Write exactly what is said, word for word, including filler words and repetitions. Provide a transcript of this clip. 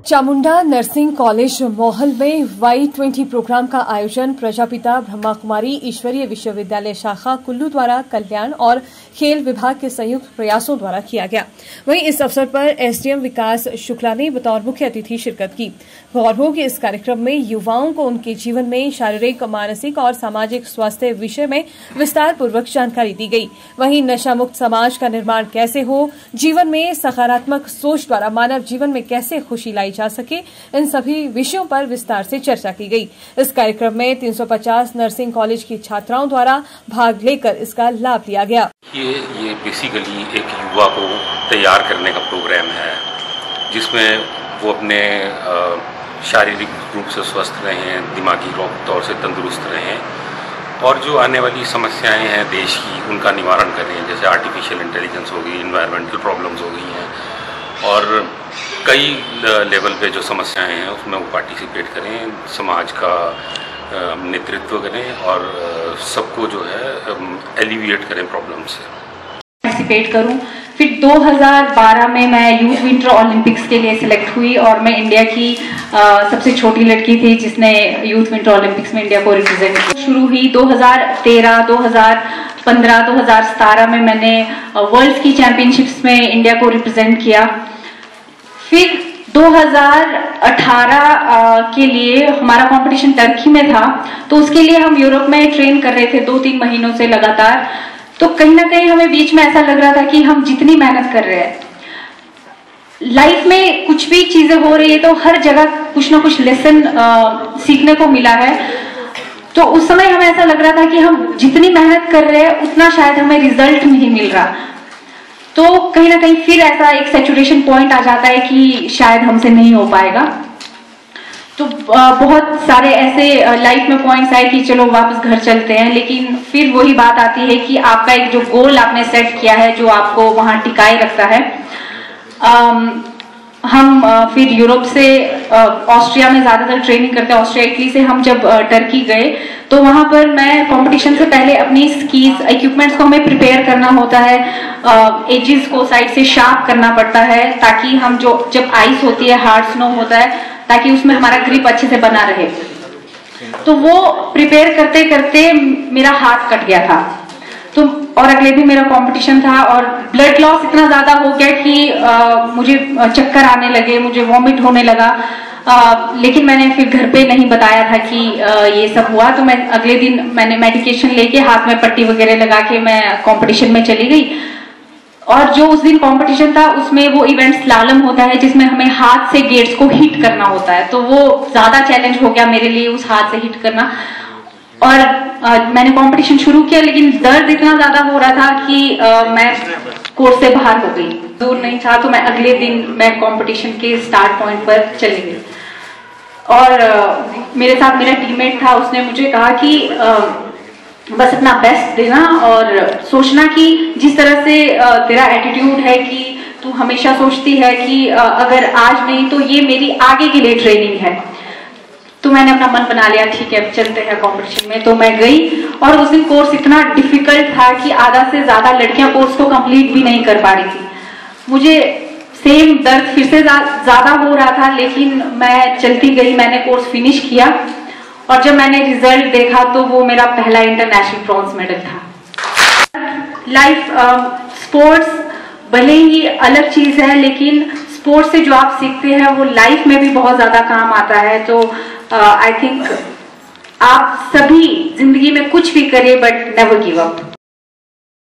Chamunda nursing college मोहल में Y twenty programme का आयोजन प्रजापिता ब्रह्मा कुमारी ईश्वरीय विश्वविद्यालय शाखा कुल्लू द्वारा कल्याण और खेल विभाग के संयुक्त प्रयासों द्वारा किया गया। वहीं इस अवसर पर एसडीएम विकास शुक्ला ने बतौर मुख्य अतिथि शिरकत की। गौर हो कि इस कार्यक्रम में युवाओं को उनके जीवन में शारीरिक, मानसिक और सामाजिक स्वास्थ्य विषय में विस्तार पूर्वक जानकारी दी गई। वहीं नशा मुक्त समाज का निर्माण कैसे हो, जीवन में सकारात्मक सोच द्वारा मानव जीवन में कैसे खुशी लाई जा सके, इन सभी विषयों पर विस्तार से चर्चा की गई। इस कार्यक्रम में तीन सौ पचास नर्सिंग कॉलेज की छात्राओं द्वारा भाग लेकर इसका लाभ लिया गया। ये ये बेसिकली एक युवा को तैयार करने का प्रोग्राम है, जिसमें वो अपने शारीरिक रूप से स्वस्थ रहें, दिमागी तौर से तंदुरुस्त रहें और जो आने वाली समस्याएं हैं देश की, उनका निवारण करें। जैसे आर्टिफिशियल इंटेलिजेंस हो गई, इन्वायरमेंटल प्रॉब्लम्स हो गई हैं और कई लेवल पे जो समस्याएं हैं उसमें वो पार्टिसिपेट करें, समाज का नेतृत्व करें और सबको जो है एलिविएट करें प्रॉब्लम से। पार्टिसिपेट करूं। फिर दो हज़ार बारह में मैं यूथ विंटर ओलंपिक्स के लिए सिलेक्ट हुई और मैं इंडिया की आ, सबसे छोटी लड़की थी जिसने यूथ विंटर ओलंपिक्स में इंडिया को रिप्रेजेंट किया। शुरू हुई दो हज़ार तेरह, दो हज़ार पंद्रह, दो हज़ार सत्रह में मैंने वर्ल्ड की चैंपियनशिप्स में इंडिया को रिप्रेजेंट किया। फिर दो हज़ार अठारह के लिए हमारा कंपटीशन टर्की में था, तो उसके लिए हम यूरोप में ट्रेन कर रहे थे दो तीन महीनों से लगातार। तो कहीं ना कहीं हमें बीच में ऐसा लग रहा था कि हम जितनी मेहनत कर रहे हैं, लाइफ में कुछ भी चीजें हो रही है तो हर जगह कुछ ना कुछ लेसन सीखने को मिला है। तो उस समय हमें ऐसा लग रहा था कि हम जितनी मेहनत कर रहे हैं उतना शायद हमें रिजल्ट नहीं मिल रहा। तो कहीं ना कहीं फिर ऐसा एक सैचुरेशन पॉइंट आ जाता है कि शायद हमसे नहीं हो पाएगा। तो बहुत सारे ऐसे लाइफ में पॉइंट्स आए कि चलो वापस घर चलते हैं, लेकिन फिर वही बात आती है कि आपका एक जो गोल आपने सेट किया है जो आपको वहां टिकाए रखता है। आम, हम फिर यूरोप से ऑस्ट्रिया में ज्यादातर ट्रेनिंग करते हैं। ऑस्ट्रिया इटली से हम जब टर्की गए तो वहां पर मैं कंपटीशन से पहले अपनी स्कीज इक्विपमेंट्स को हमें प्रिपेयर करना होता है, एजेस को साइड से शार्प करना पड़ता है ताकि हम जो जब आइस होती है, हार्ड स्नो होता है, ताकि उसमें हमारा ग्रिप अच्छे से बना रहे। तो वो प्रिपेयर करते करते मेरा हाथ कट गया था। तो और अगले दिन मेरा कंपटीशन था और ब्लड लॉस इतना ज्यादा हो गया कि आ, मुझे चक्कर आने लगे, मुझे वॉमिट होने लगा। आ, लेकिन मैंने फिर घर पे नहीं बताया था कि आ, ये सब हुआ। तो मैं अगले दिन मैंने मेडिकेशन लेके हाथ में पट्टी वगैरह लगा के मैं कंपटीशन में चली गई। और जो उस दिन कंपटीशन था उसमें वो इवेंट स्लालम होता है जिसमें हमें हाथ से गेट्स को हिट करना होता है। तो वो ज्यादा चैलेंज हो गया मेरे लिए, उस हाथ से हिट करना। और आ, मैंने कंपटीशन शुरू किया, लेकिन दर्द इतना ज्यादा हो रहा था कि आ, मैं कोर्स से बाहर हो गई। दूर नहीं था तो मैं अगले दिन मैं कंपटीशन के स्टार्ट पॉइंट पर चली गई और आ, मेरे साथ मेरा टीममेट था। उसने मुझे कहा कि आ, बस अपना बेस्ट देना और सोचना कि जिस तरह से तेरा एटीट्यूड है कि तू हमेशा सोचती है कि अगर आज नहीं तो ये मेरी आगे के लिए ट्रेनिंग है। तो मैंने अपना मन बना लिया, ठीक है चलते हैं कंपटीशन में। तो मैं गई और उस दिन कोर्स इतना डिफिकल्ट था कि आधा से ज्यादा लड़कियां कोर्स को कंप्लीट भी नहीं कर पा रही थी। मुझे सेम दर्द फिर से ज्यादा हो रहा था, लेकिन मैं चलती गई, मैंने कोर्स फिनिश किया और जब मैंने रिजल्ट देखा तो वो मेरा पहला इंटरनेशनल ब्रॉन्ज मेडल था। लाइफ स्पोर्ट्स भले ही अलग चीज है, लेकिन स्पोर्ट्स से जो आप सीखते हैं वो लाइफ में भी बहुत ज्यादा काम आता है। तो आई uh, थिंक आप सभी जिंदगी में कुछ भी करिए बट नेवर गिव अप।